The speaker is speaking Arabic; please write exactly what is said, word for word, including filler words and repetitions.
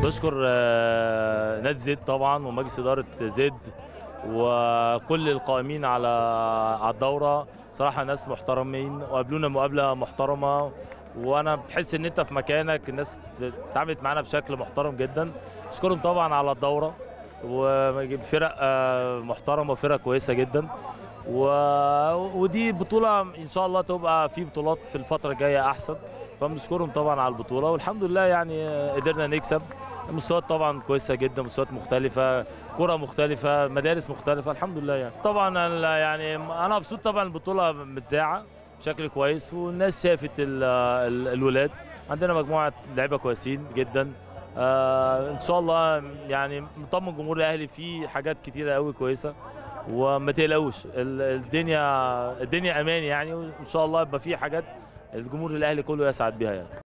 بشكر آه، نادي زد طبعا ومجلس اداره زد وكل القائمين على على الدوره. صراحه ناس محترمين وقابلونا مقابله محترمه، وانا بتحس ان انت في مكانك. الناس اتعاملت معانا بشكل محترم جدا. اشكرهم طبعا على الدوره، وفرق آه، محترمه وفرق كويسه جدا. و... ودي بطوله ان شاء الله تبقى في بطولات في الفتره الجايه احسن، فبنشكرهم طبعا على البطوله، والحمد لله يعني قدرنا نكسب. مستويات طبعا كويسه جدا، مستويات مختلفه، كره مختلفه، مدارس مختلفه، الحمد لله يعني. طبعا أنا يعني انا مبسوط طبعا البطوله متذاعه بشكل كويس، والناس شافت ال... ال... الولاد. عندنا مجموعه لعيبه كويسين جدا. آه ان شاء الله يعني مطمن جمهور الاهلي في حاجات كتيره قوي كويسه، وما تقلقوش الدنيا الدنيا امان يعني، وان شاء الله يبقى في حاجات الجمهور الاهلي كله يسعد بيها يعني.